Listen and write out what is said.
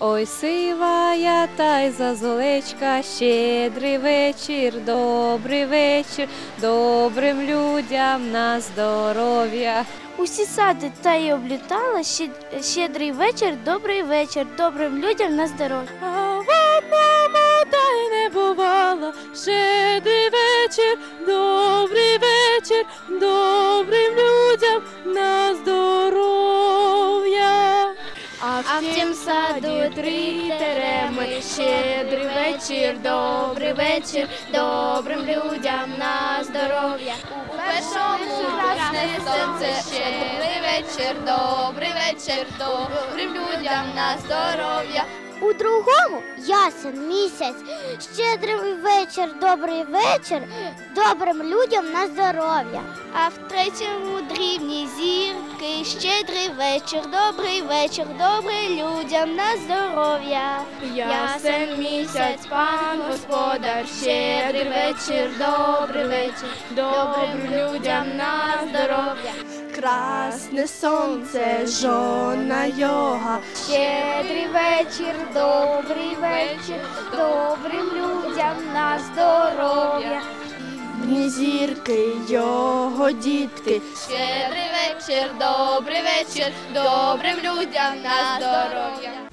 Ой, сивая та й зозулечка, щедрий вечір, добрим людям на здоров'я. Усі сади та й облітала, щедрий вечір, добрим людям на здоров'я. А в одному та й не бувало, щедрий вечір, добрим людям на здоров'я. А в тім саду 3 тереми, щедрий вечір, добрим людям на здоров'я. У першому красне сонце, щедрий вечір, добрим людям на здоров'я. У другому ясен місяць, щедрий вечір, добрим людям на здоров'я. А в третьому дрібні зірки, щедрий вечір, добрим людям на здоров'я. Ясен місяць, пан господар, щедрий вечір, добрим людям на здоров'я. Красне сонце, жона йога, Щедрий вечір, добрим людям на здоров'я. дні зірки, його дітки. Щедрий вечір, добрим людям на здоров'я.